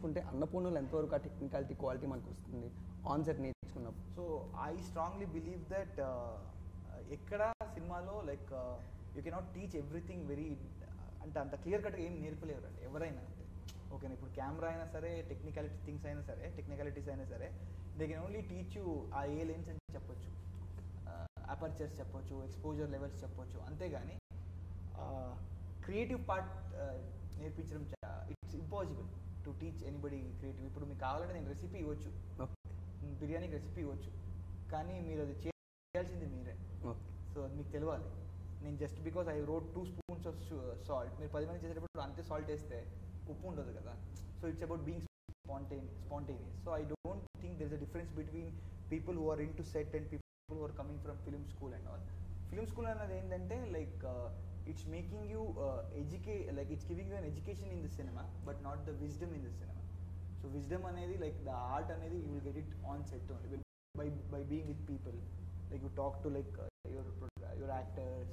తీసుకుంటే అన్నపూర్ణలో ఎంతవరకు ఆ టెక్నికాలిటీ క్వాలిటీ మనకు వస్తుంది ఆన్ సెట్ నేర్చుకున్నప్పుడు? So I strongly believe that ఎక్కడ సినిమాలో like you cannot teach everything very అంటే అంత క్లియర్ కట్గా ఏం నేర్పలేరు అండి ఎవరైనా. అంటే ఓకేనా, ఇప్పుడు కెమెరా అయినా సరే, టెక్నికాలిటీస్ అయినా సరే they can only teach you uh a lens అని చెప్పొచ్చు, అపర్చర్స్ చెప్పొచ్చు, ఎక్స్పోజర్ లెవెల్స్ చెప్పొచ్చు, అంతేగాని క్రియేటివ్ పార్ట్ నేర్పించడం it's impossible to teach anybody creative. ఇప్పుడు మీకు కావాలంటే నేను రెసిపీ ఇవ్వచ్చు, బిర్యానీకి రెసిపీ ఇవ్వచ్చు, కానీ మీరు అది చేయాల్సింది మీరే. సో అది మీకు తెలియాలి. నేను just because I wrote 2 spoons of salt, మీరు 10 మంది చేసేటప్పుడు అంతే సాల్ట్ వేస్తే ఉప్పు ఉండదు కదా. So it's about being spontaneous. So I don't think there's a difference between people who are into set and people who are coming from film school and all. Film school another endante like it's making you educate, like it's giving you an education in the cinema but not the wisdom in the cinema. So wisdom anedi like the art anedi you will get it on set only by being with people, like you talk to like your actors,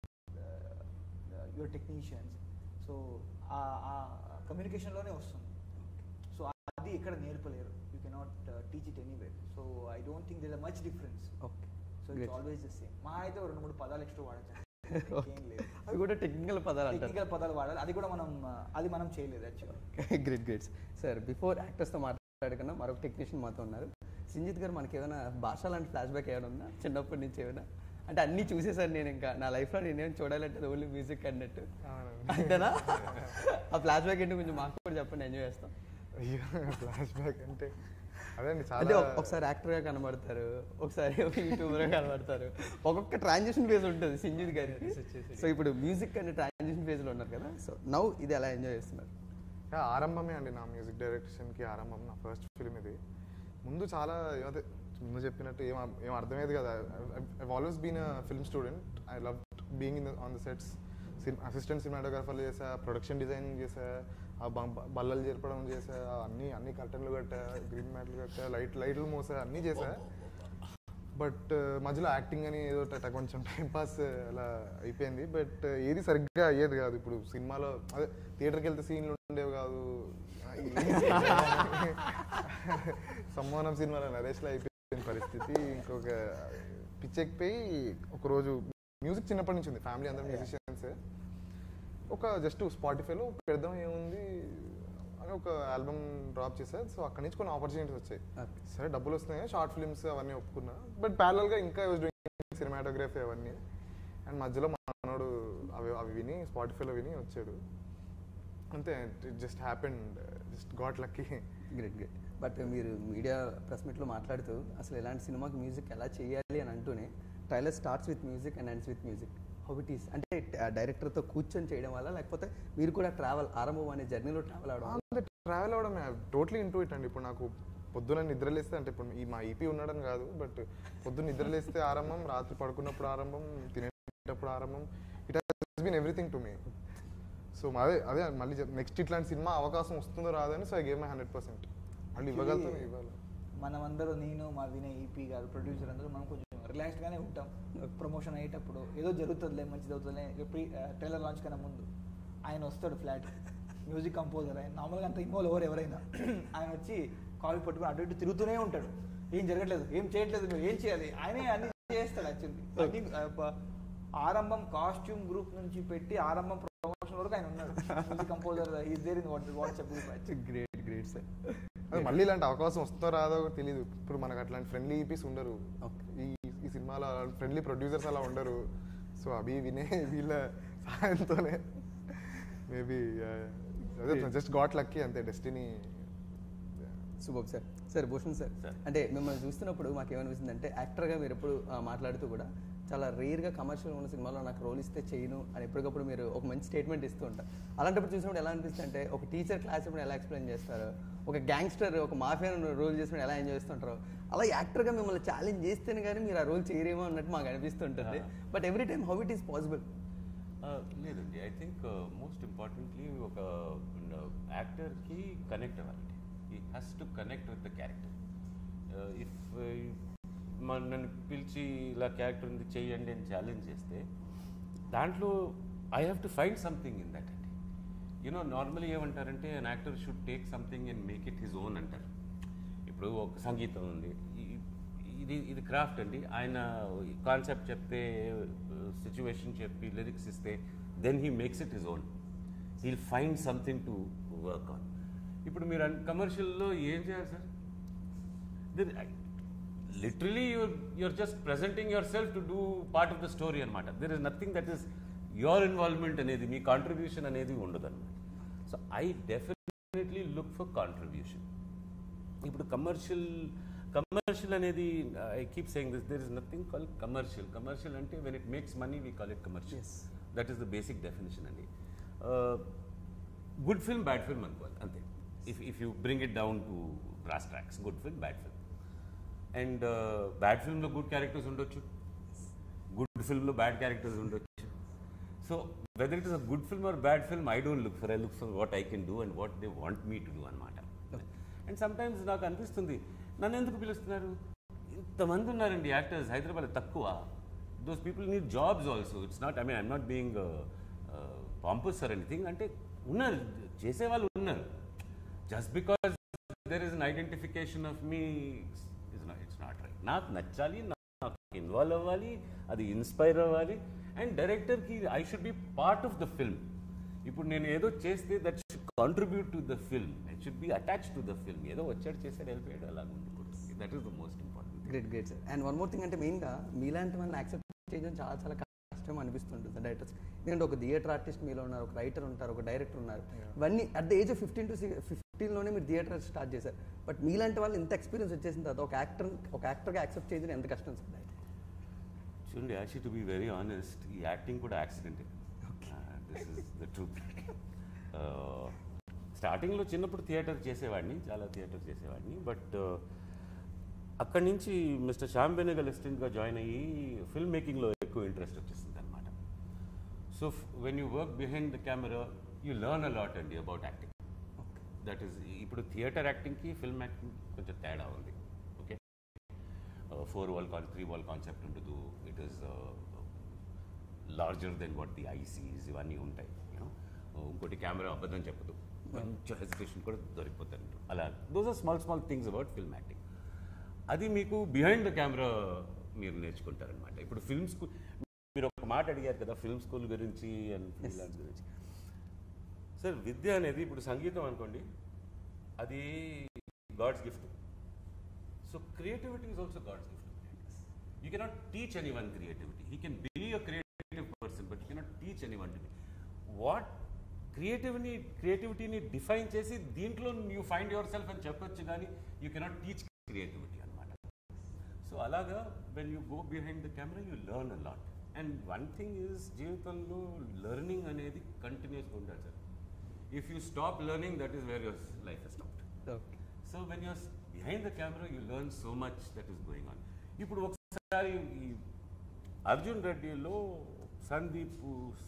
your technicians. So communication lone vastund. So అది ఎక్కడ నేర్పలేరు. You cannot teach it anywhere. So I don't think there is much difference. So it's always the same. మా అయితే 2-3 పదాలు extra వాడచ్చు, ఏం లేదు. అవి కూడా టెక్నికల్ పదాలు వాడాలి. అది కూడా మనం చేయలేదు యాక్చువల్గా. Great sir. బిఫోర్ యాక్టర్స్తో మాట్లాడుకున్నా మరొక టెక్నీషియన్ మాతో ఉన్నారు. సింజిత్ గారు, మనకి ఏమైనా భాష లాంటి ఫ్లాష్ బ్యాక్ ఏమైనా ఉందా చిన్నప్పటి నుంచి? ఏమైనా అంటే అన్నీ చూసేసారు నేను, ఇంకా నా లైఫ్లో నేనేం చూడాలంటే ఓన్లీ మ్యూజిక్ అన్నట్టు అంతేనా? ఆ ఫ్లాష్ బ్యాక్ ఏంటి కొంచెం మాకు కూడా చెప్పండి, ఎంజాయ్ చేస్తాం. ఫ్లాష్ బ్యాక్ అంటే అదే అంటే ఒకసారి యాక్టర్గా కనబడతారు, ఒకసారి యూట్యూబర్గా కనబడతారు, ఒక్కొక్క ట్రాన్సిషన్ ఫేజ్ ఉంటుంది సింజిత్ గారికి. సో ఇప్పుడు మ్యూజిక్ అనే ట్రాన్సిషన్ ఫేజ్లో ఉన్నారు కదా, సో నౌ ఇది ఎలా ఎంజాయ్ చేస్తున్నారు? ఆరంభమే అండి నా మ్యూజిక్ డైరెక్షన్కి ఆరంభం. నా ఫస్ట్ ఫిల్మ్ ఇది. ముందు చాలా అదే ముందు చెప్పినట్టు ఏం అర్థమయ్యేది కదా. I always been a film student. I love being on the sets. Assistant సినిమాటోగ్రాఫర్లు చేసా, ప్రొడక్షన్ డిజైనింగ్ చేసా, ఆ బల్లలు చేర్పడం చేసా, అన్ని కర్టన్లు కట్టా, గ్రీన్ మ్యాట్లు కట్టా, లైట్లు మోసా, అన్నీ చేసా. బట్ మధ్యలో యాక్టింగ్ అని ఏదో కొంచెం టైంపాస్ అలా అయిపోయింది. బట్ ఏది సరిగ్గా అయ్యేది కాదు. ఇప్పుడు సినిమాలో అదే థియేటర్కి వెళ్తే సీన్లు ఉండేవి కాదు. సమ్మానం సినిమాలో నరేష్లో అయిపోయిన పరిస్థితి. ఇంకొక పిచ్చెక్కిపోయి ఒకరోజు మ్యూజిక్ చిన్నప్పటి నుంచి ఉంది, ఫ్యామిలీ అందరూ మ్యూజిషియన్సే. ఒక జస్ట్ స్పాటిఫైలో పెడదాం ఏముంది అని ఒక ఆల్బమ్ డ్రాప్ చేశారు. సో అక్కడి నుంచి కొన్ని ఆపర్చునిటీస్ వచ్చాయి. సరే డబ్బులు వస్తున్నాయి, షార్ట్ ఫిల్మ్స్ అవన్నీ ఒప్పుకున్నా. బట్ ప్యారలల్గా ఇంకా సినిమాటోగ్రఫీ అవన్నీ. అండ్ మధ్యలో మనోడు అవి విని స్పాటిఫైలో విని వచ్చాడు అంతే. It just happened, just got lucky. Great. But మీరు మీడియా ప్రెస్ మీట్లో మాట్లాడుతూ అసలు ఎలాంటి సినిమాకి మ్యూజిక్ ఎలా చేయాలి అని అంటూనే trailer starts with music and ends with music. How it is అంటే డైరెక్టర్తో కూర్చొని చేయడం వల్ల, లేకపోతే మీరు కూడా ఆరంభం అనే జర్నీలో ట్రావెల్ అవడమే టోటలీ ఇంటూ ఇట్ అండి. ఇప్పుడు నాకు పొద్దున నిద్రలేస్తే, అంటే ఇప్పుడు మా ఈపీ ఉన్నాడని కాదు, బట్ పొద్దున్న నిద్రలేస్తే ఆరంభం, రాత్రి పడుకున్నప్పుడు ఆరంభం, తినేటప్పుడు ఆరంభం. It has been everything to me. So అదే మళ్ళీ నెక్స్ట్ ఇట్లాంటి సినిమా అవకాశం వస్తుందో రాదని, సో ఐ గేవ్ మై 100%. మళ్ళీ ఇవ్వగలుగుతాను, ఇవ్వాలి. మనమందరూ, నేను, మా వినయ్, ఈపీ గారు, ప్రొడ్యూసర్ అందరూ మనం కొంచెం రిలాక్స్డ్గానే ఉంటాం. ప్రమోషన్ అయ్యేటప్పుడు ఏదో జరుగుతుందిలే, మంచిది అవుతుందిలే. ట్రైలర్ లాంచ్ కన్నా ముందు ఆయన వస్తాడు ఫ్లాట్, మ్యూజిక్ కంపోజర్. ఆయన నార్మల్గా అంత ఇన్వాల్వ్ ఎవరైనా ఆయన వచ్చి కాల్ పట్టుకుని అటు ఇటు తిరుగుతూనే ఉంటాడు. ఏం జరగట్లేదు, ఏం చేయట్లేదు, మీరు ఏం చేయాలి, ఆయనే అన్ని చేస్తాడు. యాక్చువల్లీ ఆరంభం కాస్ట్యూమ్ గ్రూప్ నుంచి పెట్టి ఆరంభం ప్రమోషన్ వరకు ఆయన ఉన్నాడు. Music composer is there in WhatsApp group. Great sir. అది మళ్ళీ ఇలాంటి అవకాశం వస్తుందో రాదో తెలియదు. ఇప్పుడు మనకు అట్లాంటి ఫ్రెండ్లీ ఈపీస్ ఉండరు, ఈ సినిమాలో ఫ్రెండ్లీ ప్రొడ్యూసర్స్ అలా ఉండరు. సో అవి వినే వీళ్ళ సహాయంతోనే మేబీ జస్ట్ గాట్ లక్కీ అంతే, destiny. Super sir. Bhushan sir, అంటే మిమ్మల్ని చూస్తున్నప్పుడు మాకు ఏమనిపిస్తుంది అంటే, యాక్టర్గా మీరు ఎప్పుడు మాట్లాడుతూ కూడా చాలా రేర్గా కమర్షియల్ ఉన్న సినిమాలో నాకు రోల్ ఇస్తే చేయను అని ఎప్పటికప్పుడు మీరు ఒక మంచి స్టేట్మెంట్ ఇస్తూ ఉంటారు. అలాంటప్పుడు చూసినప్పుడు ఎలా అనిపిస్తుంది అంటే, ఒక టీచర్ క్లాస్ ఇప్పుడు ఎలా ఎక్స్ప్లెయిన్ చేస్తారు, ఒక గ్యాంగ్స్టర్, ఒక మాఫియా రోల్ చేసినప్పుడు ఎలా ఎంజాయ్ చేస్తుంటారు, అలా యాక్టర్గా మిమ్మల్ని ఛాలెంజ్ చేస్తేనే కానీ మీరు ఆ రోల్ చేయరేమో అన్నట్టు మాకు అనిపిస్తుంటుంది. But every time how it is possible? లేదండి, ఐ థింక్ మోస్ట్ ఇంపార్టెంట్లీ ఒక యాక్టర్కి కనెక్ట్ అవ్వాలి. He has to connect with the character. If నన్ను పిలిచి ఇలా క్యారెక్టర్ ఉంది చెయ్యండి అని ఛాలెంజ్ చేస్తే దాంట్లో I have to find something in that అండి. యూనో నార్మలీ ఏమంటారంటే an actor should take something and make it his own అంటారు. ఇప్పుడు ఒక సంగీతం ఉంది, ఇది క్రాఫ్ట్ అండి. ఆయన కాన్సెప్ట్ చెప్తే, సిచ్యువేషన్ చెప్పి, లిరిక్స్ ఇస్తే, then he makes it his own. He'll find something to work on. ఇప్పుడు మీరు కమర్షియల్లో ఏం చేయాలి sir? Literally you're just presenting yourself to do part of the story అనమాట. There is nothing that is your involvement అనేది, మీ contribution అనేది ఉండదు అనమాట. So I definitely look for contribution. ఇప్పుడు కమర్షియల్ అనేది, I keep saying this, there is nothing called commercial. Commercial అంటే when it makes money we call it commercial. That is the basic definition అండి. Good film, bad film అనుకోవాలి అంతే. If you bring it down to brass tracks, good film, bad film. And bad ఫిల్మ్లో good characters ఉండొచ్చు, good ఫిల్మ్లో bad characters ఉండొచ్చు. So whether it is a good film or bad film, I don't look for what I can do and what they want me to do అనమాట. And sometimes నాకు అనిపిస్తుంది, నన్ను ఎందుకు పిలుస్తున్నారు? ఇంతమంది ఉన్నారండి యాక్టర్స్ హైదరాబాద్, తక్కువ. Those people need jobs also. It's not, I mean I'm not being pompous or anything. అంటే ఉన్నారు, చేసేవాళ్ళు ఉన్నారు. Just because there is an identification of me, it's not right. నాకు నచ్చాలి, నాకు ఇన్వాల్వ్ అవ్వాలి, అది ఇన్స్పైర్ అవ్వాలి. అండ్ డైరెక్టర్కి I should be part of the film. ఇప్పుడు నేను ఏదో చేస్తే that should contribute to the film, it should be attached to the film. ఏదో వచ్చాడు చేశాడు వెళ్ళిపోయాడు అలా ఉండకూడదు. That is the most important. Great sir. And one more thing అంటే మెయిన్గా మీలాంటి వాళ్ళని యాక్సెప్ట్ చేయడం చాలా కష్టం అనిపిస్తుంటుంది డైరెక్టర్స్. ఎందుకంటే ఒక థియేటర్ ఆర్టిస్ట్ మీలో ఉన్నారు, ఒక రైటర్ ఉంటారు, ఒక డైరెక్టర్ ఉన్నారు. ఇవన్నీ అట్ ద ఏజ్ ఆఫ్ 15 మీరు థియేటర్ స్టార్ట్ చేశారు. బట్ మీలాంటి వాళ్ళు ఇంత ఎక్స్పీరియన్స్ వచ్చేసిన తర్వాత ఒక యాక్టర్గా యాక్సెప్ట్ చేయడం ఎంత కష్టం సార్? చూడండి, actually to be very honest, ఈ యాక్టింగ్ కూడా accident. This is the truth. స్టార్టింగ్లో చిన్నప్పుడు థియేటర్ చేసేవాడిని, చాలా థియేటర్ చేసేవాడిని. బట్ అక్కడి నుంచి మిస్టర్ శ్యామ్ బెనగల్ అసిస్టెంట్గా జాయిన్ అయ్యి ఫిల్మ్ మేకింగ్లో ఎక్కువ ఇంట్రెస్ట్ వచ్చేసింది అనమాట. So when you work behind the camera you learn a lot అండి అబౌట్ యాక్టింగ్. దట్ ఈస్, ఇప్పుడు థియేటర్ యాక్టింగ్కి ఫిల్మ్ యాక్టింగ్ కొంచెం తేడా ఉంది. ఓకే, 4 wall 3 wall కాన్సెప్ట్ ఉండదు. It is larger than what the eye sees, ఇవన్నీ ఉంటాయి. యూనో, ఇంకోటి కెమెరా అబద్ధం చెప్పదు, కొంచెం హెసిటేషన్ కూడా దొరికిపోతారు. అలా those are small things about film acting. అది మీకు బిహైండ్ ద కెమెరా మీరు నేర్చుకుంటారనమాట. ఇప్పుడు ఫిల్మ్ స్కూల్, మీరు ఒక మాట అడిగారు కదా ఫిల్మ్ స్కూల్ గురించి అండ్ ఫిల్మ్ గురించి. సార్, విద్య అనేది, ఇప్పుడు సంగీతం అనుకోండి, అది God's gift. So creativity is also God's gift. You cannot teach anyone creativity. He can be a creative person, but you cannot teach anyone to be. What క్రియేటివిటీని define చేసి దీంట్లో you find yourself అని చెప్పొచ్చు, కానీ you cannot teach creativity అనమాట. So అలాగా when you go behind the camera you learn a lot. And one thing is, జీవితంలో learning అనేది కంటిన్యూస్గా ఉండాలి sir. If you stop learning, that is where your life is stopped. So when you're behind the camera you learn so much that is going on. ఇప్పుడు ఒకసారి ఈ అర్జున్ రెడ్డిలో సందీప్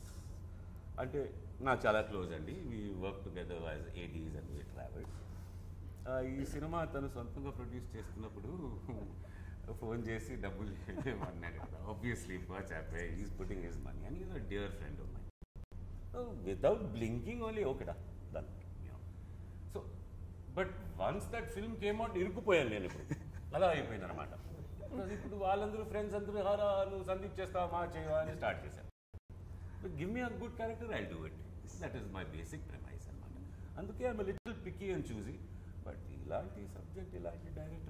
అంటే నాకు చాలా క్లోజ్ అండి. We work together as ADs and we travel. ఈ సినిమా తను సొంతంగా ప్రొడ్యూస్ చేస్తున్నప్పుడు ఫోన్ చేసి డబ్బులు అన్నాడు కదా. Obviously is putting his money and is a dear friend of mine. Without blinking only ఓకేడా done. So but once that film came out ఇరుక్కుపోయాను నేను. ఇప్పుడు అలా అయిపోయింది అనమాట. ఇప్పుడు వాళ్ళందరూ ఫ్రెండ్స్ అందరూ హారా నువ్వు సందీప్ చేస్తావా చేయవా అని స్టార్ట్ చేశాను. Give me a good character, I do it. That is my basic premise అనమాట. అందుకే ఐఎమ్ లిటిల్ పిక్కీ అండ్ చూసి. బట్ ఇలాంటి సబ్జెక్ట్, ఇలాంటి director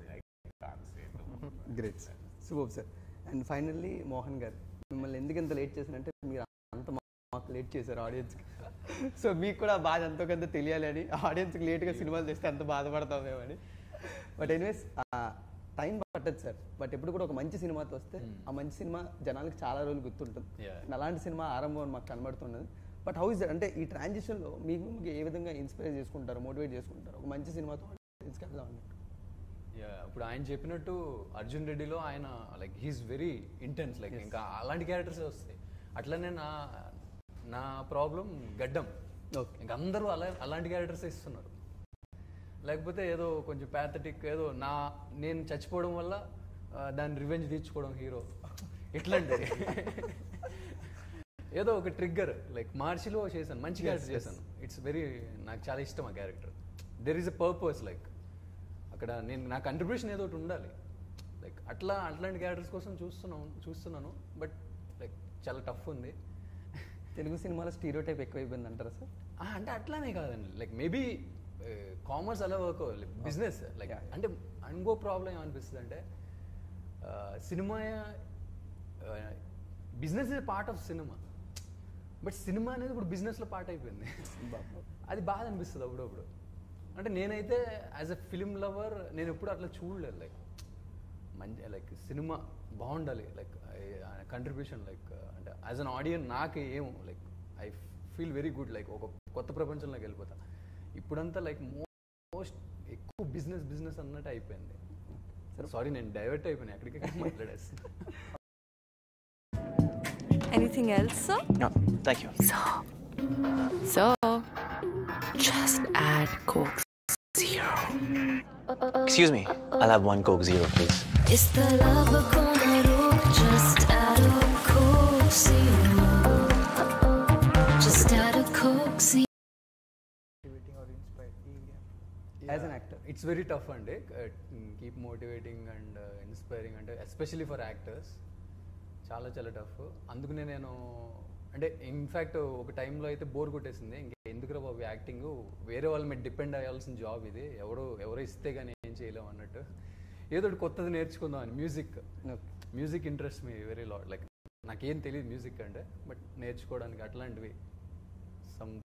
great sir, super sir. And finally Mohan garu, మిమ్మల్ని ఎందుకు ఎంత లేట్ చేశారంటే మీరు అంత మాకు లేట్ చేశారు ఆడియన్స్కి. సో మీకు కూడా బాధ ఎంతో కొంత తెలియాలి అని, ఆడియన్స్కి లేట్గా సినిమాలు చేస్తే ఎంత బాధపడతాం మేమని. బట్ ఎనీవేస్ టైం పట్టదు సార్. బట్ ఎప్పుడు కూడా ఒక మంచి సినిమాతో వస్తే ఆ మంచి సినిమా జనాలకు చాలా రోజులు గుర్తుంటుంది. అలాంటి సినిమా ఆరంభం మాకు కనబడుతున్నది. బట్ హౌ ఇస్ దట్, అంటే ఈ ట్రాన్సిషన్లో మీకు ఏ విధంగా ఇన్స్పైర్ చేసుకుంటారు, మోటివేట్ చేసుకుంటారు ఒక మంచి సినిమాతో తీసుకెళ్దాం అన్నట్టు? ఇప్పుడు ఆయన చెప్పినట్టు అర్జున్ రెడ్డిలో ఆయన like he is very intense, like ఇంకా అలాంటి క్యారెక్టర్స్ వస్తాయి. అట్లనే నా ప్రాబ్లం గడ్డం. ఇంకా అందరూ అలాంటి క్యారెక్టర్స్ ఇస్తున్నారు. లేకపోతే ఏదో కొంచెం ప్యాథటిక్, ఏదో నేను చచ్చిపోవడం వల్ల దాన్ని రివెంజ్ తీర్చుకోవడం హీరో, ఇట్లాంటిది ఏదో ఒక ట్రిగ్గర్. లైక్ మార్చిలో చేశాను, మంచి క్యారెక్టర్ చేశాను. ఇట్స్ వెరీ, నాకు చాలా ఇష్టం ఆ character. There is a purpose, like అక్కడ నా కంట్రిబ్యూషన్ ఏదో ఒకటి ఉండాలి. లైక్ అట్లాంటి క్యారెక్టర్స్ కోసం చూస్తున్నాను. బట్ లైక్ చాలా టఫ్ ఉంది. తెలుగు సినిమాలో స్టీరియో టైప్ ఎక్కువైపోయింది అంటారా సార్? అంటే అట్లానే కాదండి, లైక్ మేబీ కామర్స్ అలా వర్క్ అవ్వాలి, బిజినెస్ లైక్ అంటే ఇంకో ప్రాబ్లం ఏమనిపిస్తుంది అంటే cinema business is part of cinema, but సినిమా అనేది ఇప్పుడు బిజినెస్లో పార్ట్ అయిపోయింది. అది బాధ అనిపిస్తుంది అప్పుడప్పుడు. అంటే నేనైతే యాజ్ ఎ ఫిలిం లవర్ నేను ఎప్పుడు అట్లా చూడలేదు. లైక్ మంచి లైక్ సినిమా బాగుండాలి, లైక్ కంట్రిబ్యూషన్, లైక్ అంటే యాజ్ అన్ ఆడియన్స్ నాకు ఏమో like I feel very good, like ఒక కొత్త ప్రపంచంలోకి వెళ్ళిపోతా. ఇప్పుడంతా లైక్ మోస్ట్ ఎక్కువ బిజినెస్ అన్నట్టు అయిపోయింది. సారీ నేను డైవర్ట్ అయిపోయినా, ఎక్కడికి మాట్లాడేస్తాను. Anything else, sir? No, thank you. So, just add Coke Zero. Excuse me, I'll have 1 Coke Zero, please. Is the love gonna roll? Just add a Coke Zero. Just add a Coke Zero. Motivating or inspiring? As an actor it's very tough అండి, keep motivating and inspiring అంటే especially for actors చాలా చాలా tough. అందుకనే నేను అంటే in fact ఒక టైంలో అయితే బోర్ కొట్టేసింది, ఇంకా ఎందుకురా బాబు యాక్టింగ్, వేరే వాళ్ళ మీద డిపెండ్ అయ్యాల్సిన జాబ్ ఇది, ఎవరో ఇస్తే కానీ ఏం చేయలేము అన్నట్టు ఏదో ఒకటి కొత్తది నేర్చుకుందాం అని. Music interest me very lot, like నాకేం తెలియదు మ్యూజిక్ అంటే, బట్ నేర్చుకోవడానికి అట్లాంటివి సమ్